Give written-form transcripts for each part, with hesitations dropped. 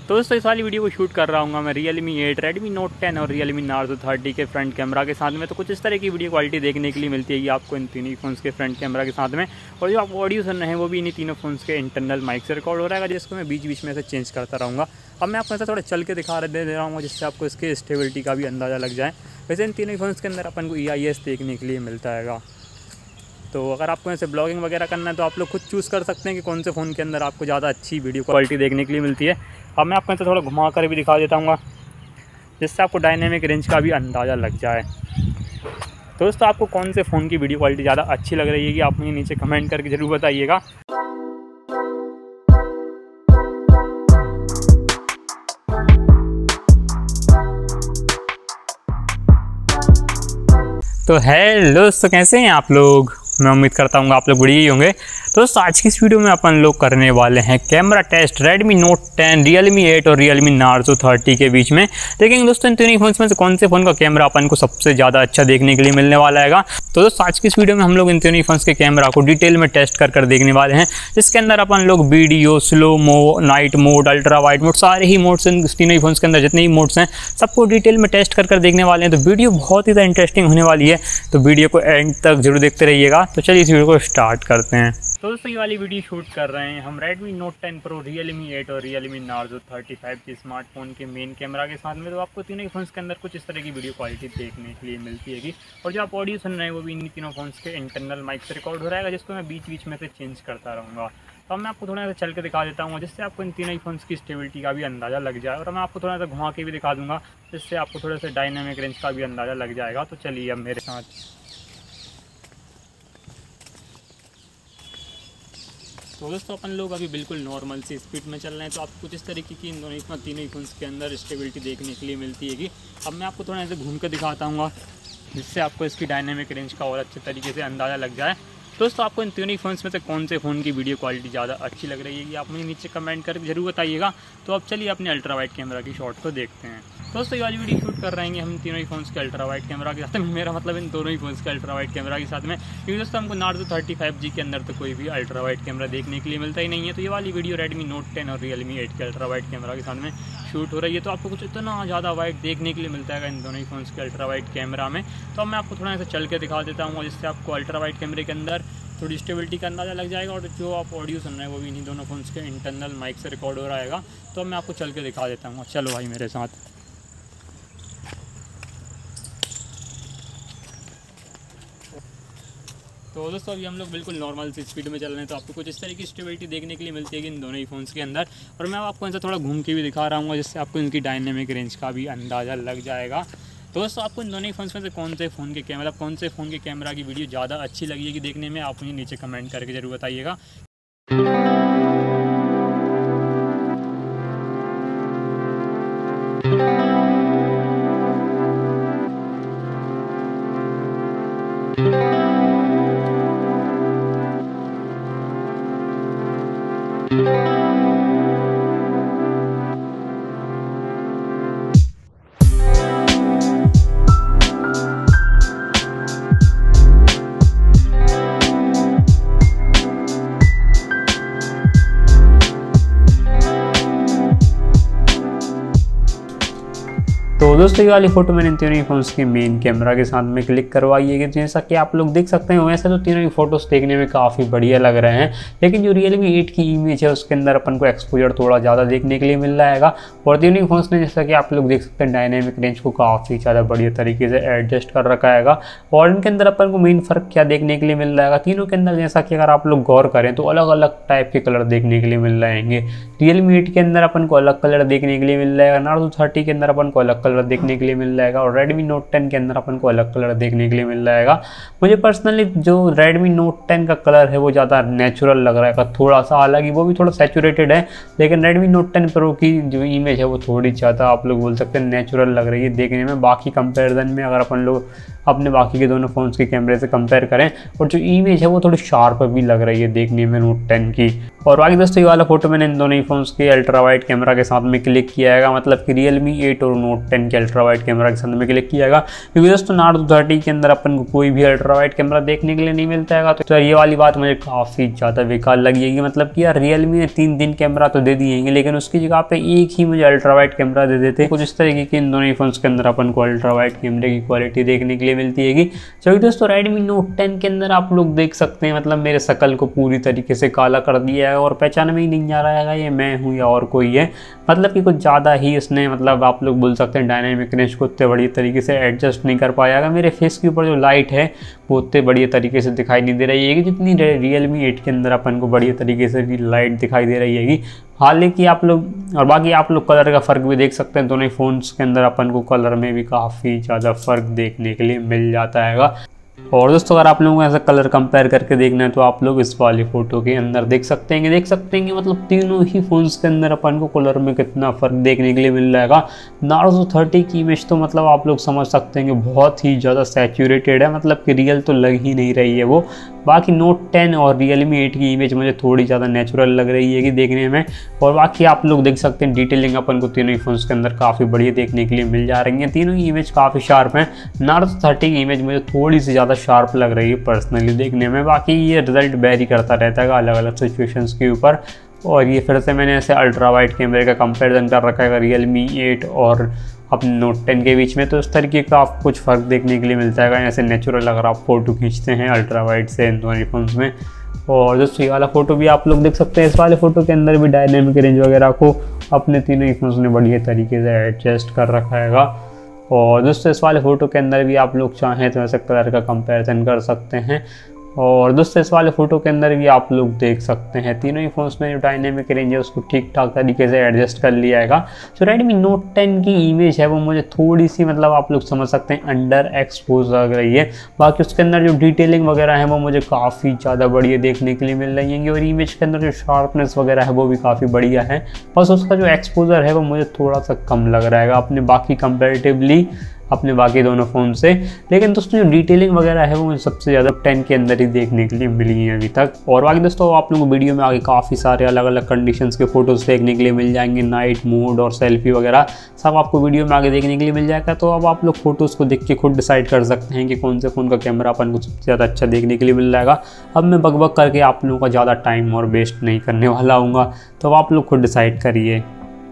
तो दोस्तों इस वाली वीडियो को शूट कर रहा हूँ मैं Realme 8, Redmi Note 10 और Realme Narzo 30 के फ्रंट कैमरा के साथ में। तो कुछ इस तरह की वीडियो क्वालिटी देखने के लिए मिलती है कि आपको इन तीनों फ़ोन्स के फ्रंट कैमरा के साथ में। और जो आप ऑडियो सुन रहे हैं वो भी इन्हीं तीनों फ़ोन्स के इंटरनल माइक से रिकॉर्ड हो रहा है, जिसको मैं बीच बीच में से चेंज करता रहूँगा। अब मैं आपको ऐसा थोड़ा चल के दे रहा हूँ जिससे आपको इसके स्टेबिलिटी का भी अंदाज़ा लग जाए। वैसे इन तीनों फ़ोन्स के अंदर अपन को EIS देखने के लिए मिलता है। तो अगर आपको ऐसे ब्लॉगिंग वगैरह करना है तो आप लोग खुद चूज़ कर सकते हैं कि कौन से फ़ोन के अंदर आपको ज़्यादा अच्छी वीडियो क्वालिटी देखने के लिए मिलती है। अब मैं आपको ऐसे थोड़ा घुमा कर भी दिखा देता हूँ जिससे आपको डायनेमिक रेंज का भी अंदाज़ा लग जाए। तो दोस्तों आपको कौन से फ़ोन की वीडियो क्वालिटी ज़्यादा अच्छी लग रही है कि आप मुझे नीचे कमेंट करके ज़रूर बताइएगा। तो हेलो दोस्तों, कैसे हैं आप लोग? मैं उम्मीद करता हूँ आप लोग बढ़िया ही होंगे। तो दोस्तों आज की इस वीडियो में अपन लोग करने वाले हैं camera test Redmi Note 10, Realme 8 और Realme Narzo 30 के बीच में। देखेंगे दोस्तों इन तीनों फोन्स में से कौन से फ़ोन का कैमरा अपन को सबसे ज़्यादा अच्छा देखने के लिए मिलने वाला है। तो दोस्तों आज की इस वीडियो में हम लोग इन तीनों फोन्स के कैमरा को डिटेल में टेस्ट कर देखने वाले हैं, जिसके अंदर अपन लोग video, slow mo, night mode, ultra wide mode, सारे ही मोड्स इन तीनों फोन्स के अंदर जितने ही मोड्स हैं सबको डिटेल में टेस्ट कर देखने वाले हैं। तो वीडियो बहुत ही ज़्यादा इंटरेस्टिंग होने वाली है, तो वीडियो को एंड तक जरूर देखते रहिएगा। तो चलिए इस वीडियो को स्टार्ट करते हैं। तो दोस्तों ये वाली वीडियो शूट कर रहे हैं हम Redmi Note 10 Pro, Realme 8 और Realme Narzo 35 के स्मार्टफोन के मेन कैमरा के साथ में। तो आपको तीनों फोन्स के अंदर कुछ इस तरह की वीडियो क्वालिटी देखने के लिए मिलती है। और जो आप ऑडियो सुन रहे हैं वो भी इन तीनों फोन्स के इंटरनल माइक से रिकॉर्ड हो रहा है, जिसको मैं बीच बीच में से चेंज करता रहूँगा। तो मैं आपको थोड़ा सा चल के दिखा देता हूँ जिससे आपको इन तीनों फोन्स की स्टेबिलिटी का भी अंदाज़ा लग जाए। और मैं आपको थोड़ा सा घुमा के भी दिखा दूँगा जिससे आपको थोड़ा सा डायनामिक रेंज का भी अंदाज़ा लग जाएगा। तो चलिए अब मेरे साथ। तो दोस्तों अपन लोग अभी बिल्कुल नॉर्मल सी स्पीड में चल रहे हैं, तो आपको कुछ इस तरीके की इन दोनों तीनों फोन्स के अंदर स्टेबिलिटी देखने के लिए मिलती है। अब मैं आपको थोड़ा ऐसे घूम कर दिखाता हूँ जिससे आपको इसकी डायनामिक रेंज का और अच्छे तरीके से अंदाज़ा लग जाए। दोस्तों आपको इन तीनों फोन्स में से कौन से फ़ोन की वीडियो क्वालिटी ज़्यादा अच्छी लग रही है कि आप मुझे नीचे कमेंट करके जरूर बताइएगा। तो अब चलिए अपने अल्ट्रा वाइड कैमरा की शॉट को देखते हैं। दोस्तों ये वाली वीडियो शूट कर रहे हैं हम तीनों ही फोन्स के अल्ट्रा वाइड कैमरा के साथ में। मेरा मतलब इन दोनों ही फोन्स के अल्ट्रा वाइड कैमरा के साथ में, क्योंकि दोस्तों हमको Narzo 35G के अंदर तो कोई भी अल्ट्रा वाइड कैमरा देखने के लिए मिलता ही नहीं है। तो ये वाली वीडियो Redmi Note 10 और Realme 8 के अल्ट्रा वाइड कैमरा के साथ में शूट हो रही है। तो आपको कुछ इतना ज़्यादा वाइड देखने के लिए मिलता है इन दोनों ही फोन्स के अल्ट्रा वाइड कैमरा में। तो अब मैं आपको थोड़ा सा चल के दिखा देता हूँ जिससे आपको अल्ट्रा वाइड कैमरे के अंदर थोड़ी स्टेबिलिटी का अंदाज़ा लग जाएगा। और जो आप ऑडियो सुन रहे हैं वो भी इन्हीं दोनों फोन्स के इंटरनल माइक से रिकॉर्ड हो रहेगा। तो अब मैं आपको चल के दिखा देता हूँ। चलो भाई मेरे साथ। तो दोस्तों अभी हम लोग बिल्कुल नॉर्मल सी स्पीड में चल रहे हैं, तो आपको कुछ इस तरह की स्टेबिलिटी देखने के लिए मिलती है इन दोनों ही फोन्स के अंदर। और मैं आपको इनसे थोड़ा घूम के भी दिखा रहा हूँ जिससे आपको इनकी डायनेमिक रेंज का भी अंदाज़ा लग जाएगा। तो दोस्तों आपको इन दोनों ही फोन्स में से कौन से फ़ोन के कैमरा, कौन से फ़ोन के कैमरा की वीडियो ज़्यादा अच्छी लगी है कि देखने में, आप मुझे नीचे कमेंट करके ज़रूर बताइएगा। तो दोस्तों ये वाली फ़ोटो मैंने इन तीनों ही फोन्स के मेन कैमरा के साथ में क्लिक करवाई है। जैसा कि आप लोग देख सकते हैं वैसे तो तीनों ही फोटोज़ देखने में काफ़ी बढ़िया लग रहे हैं, लेकिन जो Realme 8 की इमेज है उसके अंदर अपन को एक्सपोजर थोड़ा ज़्यादा देखने के लिए मिल रहा है। और तीनों ही फोन्स ने जैसा कि आप लोग देख सकते हैं डायनेमिक रेंज को काफ़ी ज़्यादा बढ़िया तरीके से एडजस्ट कर रखा है। और इनके अंदर अपन को मेन फ़र्क क्या देखने के लिए मिल रहा है, तीनों के अंदर जैसा कि अगर आप लोग गौर करें तो अलग अलग टाइप के कलर देखने के लिए मिल रहेंगे। Realme 8 के अंदर अपन को अलग कलर देखने के लिए मिल रहा है, Narzo 30 के अंदर अपन को अलग कलर देखने के लिए मिल जाएगा, और Redmi Note 10 के अंदर अपन को अलग कलर देखने के लिए मिल जाएगा। मुझे पर्सनली जो Redmi Note 10 का कलर है वो ज़्यादा नेचुरल लग रहा है, थोड़ा सा, हालांकि वो भी थोड़ा सैचुरेटेड है, लेकिन Redmi Note 10 Pro की जो इमेज है वो थोड़ी ज़्यादा आप लोग बोल सकते हैं नेचुरल लग रही है देखने में। बाकी कंपैरिजन में अगर अपन लोग अपने बाकी के दोनों फ़ोन्स के कैमरे से कंपेयर करें। और जो इमेज है वो थोड़ी शार्प भी लग रही है देखने में नोट 10 की। और बाकी दोस्तों ये वाला फोटो मैंने इन दोनों ही फ़ोन्स के अल्ट्रा वाइड कैमरा के साथ में क्लिक किया है, मतलब कि Realme 8 और Note 10 के अल्ट्रा वाइड कैमरा के साथ में क्लिक किया है, क्योंकि दोस्तों Narzo 30 के अंदर अपन को कोई भी अल्ट्रा वाइड कैमरा देखने के लिए नहीं मिलता है। तो ये वाली बात मुझे काफ़ी ज़्यादा बेकार लगी है, मतलब कि यार Realme ने 3 कैमरा तो दे दिए हैं, लेकिन उसकी जगह पे एक ही मुझे अल्ट्रा वाइड कैमरा दे देते। कुछ इस तरीके के इन दोनों ही फोन्स के अंदर अपन को अल्ट्रा वाइड कैमरे की क्वालिटी देखने के लिए मिलती है। चलिए दोस्तों Redmi Note 10 के अंदर आप लोग देख सकते हैं, मतलब मेरे शकल को पूरी तरीके से काला कर दिया है और पहचान में ही नहीं आ रहा है ये मैं हूँ या और कोई है। मतलब कि कुछ ज़्यादा ही इसने, मतलब आप लोग बोल सकते हैं डायनामिक रेंज को उतने बढ़िया तरीके से एडजस्ट नहीं कर पाया है। मेरे फेस के ऊपर जो लाइट है वो उतने बढ़िया तरीके से दिखाई नहीं दे रही है जितनी Realme 8 के अंदर अपन को बढ़िया तरीके से लाइट दिखाई दे रही है। हालांकि आप लोग और बाकी आप लोग कलर का फ़र्क भी देख सकते हैं, दोनों ही फ़ोन्स के अंदर अपन को कलर में भी काफ़ी ज़्यादा फ़र्क देखने के लिए मिल जाता है। और दोस्तों अगर आप लोगों को ऐसा कलर कंपेयर करके देखना है तो आप लोग इस वाली फ़ोटो के अंदर देख सकते हैं मतलब तीनों ही फ़ोन्स के अंदर अपन को कलर में कितना फ़र्क देखने के लिए मिल जाएगा। Narzo 30 की इमेज तो मतलब आप लोग समझ सकते हैं कि बहुत ही ज़्यादा सैचुरेटेड है, मतलब कि रियल तो लग ही नहीं रही है वो। बाकी Note 10 और Realme 8 की इमेज मुझे थोड़ी ज़्यादा नेचुरल लग रही है कि देखने में। और बाकी आप लोग देख सकते हैं डिटेलिंग अपन को तीनों ही फ़ोन्स के अंदर काफ़ी बढ़िया देखने के लिए मिल जा रही है। तीनों ही इमेज काफ़ी शार्प हैं। Narzo 30 की इमेज मुझे थोड़ी सी ज़्यादा शार्प लग रही है पर्सनली देखने में। बाकी ये रिजल्ट वेरी करता रहता है अलग अलग सिचुएशंस के ऊपर। और ये फिर से मैंने ऐसे अल्ट्रा वाइड कैमरे का कंपैरिजन कर रखा है Realme 8 और अपने Note 10 के बीच में, तो इस तरीके का आप कुछ फ़र्क देखने के लिए मिलता है ऐसे नेचुरल अगर आप फ़ोटो खींचते हैं अल्ट्रा वाइड से इन दोनों फ़ोन्स में। और दोस्तों ये वाला फ़ोटो भी आप लोग देख सकते हैं, इस वाले फ़ोटो के अंदर भी डायनेमिक रेंज वगैरह को अपने तीनों ही फ़ोन्स ने बढ़िया तरीके से एडजस्ट कर रखा है। और दोस्तों इस वाले फ़ोटो के अंदर भी आप लोग चाहें तो ऐसे कलर का कंपैरिजन कर सकते हैं। और दोस्तों इस वाले फ़ोटो के अंदर भी आप लोग देख सकते हैं तीनों ही फ़ोन्स में जो डायनेमिक रेंज है उसको ठीक ठाक तरीके से एडजस्ट कर लिया है। तो Redmi Note 10 की इमेज है वो मुझे थोड़ी सी, मतलब आप लोग समझ सकते हैं अंडर एक्सपोज लग रही है। बाकी उसके अंदर जो डिटेलिंग वगैरह है वो मुझे काफ़ी ज़्यादा बढ़िया देखने के लिए मिल रही है और इमेज के अंदर जो शार्पनेस वगैरह है वो भी काफ़ी बढ़िया है। बस उसका जो एक्सपोजर है वो मुझे थोड़ा सा कम लग रहा है अपने बाकी कंपेरेटिवली अपने बाकी दोनों फ़ोन से। लेकिन दोस्तों जो डिटेलिंग वगैरह है वो मुझे सबसे ज़्यादा 10 के अंदर ही देखने के लिए मिली है अभी तक। और बाकी दोस्तों आप लोगों को वीडियो में आगे काफ़ी सारे अलग अलग कंडीशंस के फ़ोटोज़ देखने के लिए मिल जाएंगे, नाइट मोड और सेल्फी वगैरह सब आपको वीडियो में आगे देखने के लिए मिल जाएगा। तो अब आप लोग फ़ोटोज़ को देख के खुद डिसाइड कर सकते हैं कि कौन से फ़ोन का कैमरा अपन को सबसे ज़्यादा अच्छा देखने के लिए मिल जाएगा। अब मैं बकबक करके आप लोगों का ज़्यादा टाइम और वेस्ट नहीं करने वाला हूँ, तो अब आप लोग खुद डिसाइड करिए।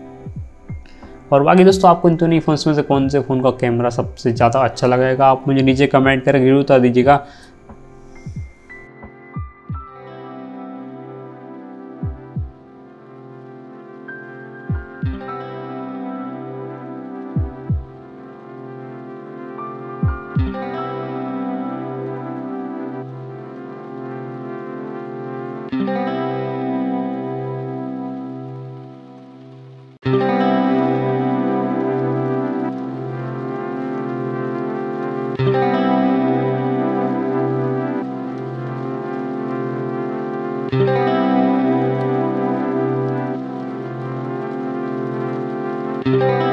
और बाकी दोस्तों आपको इन दोनों फ़ोन्स में से कौन से फ़ोन का कैमरा सबसे ज़्यादा अच्छा लगेगा आप मुझे नीचे कमेंट करके जरूर बता दीजिएगा। Thank you.